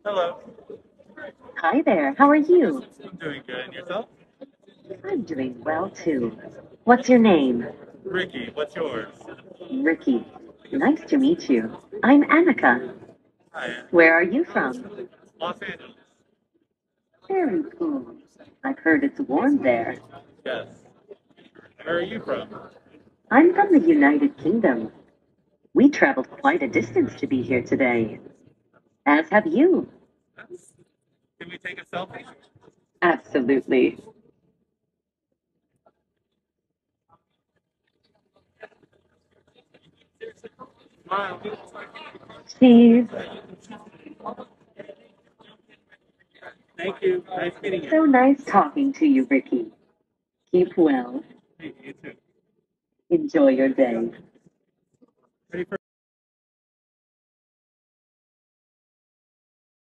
Hello. Hi there, how are you? I'm doing good. And yourself? I'm doing well too. What's your name? Ricky, what's yours? Ricky. Nice to meet you. I'm Ameca. Hi. Where are you from? Los Angeles. Very cool. I've heard it's warm there. Yes. Where are you from? I'm from the United Kingdom. We traveled quite a distance to be here today. As have you. Can we take a selfie? Absolutely. Smile. Cheese. Thank you. Nice meeting you. So nice talking to you, Ricky. Keep well. Hey, you too. Enjoy your day. Ready for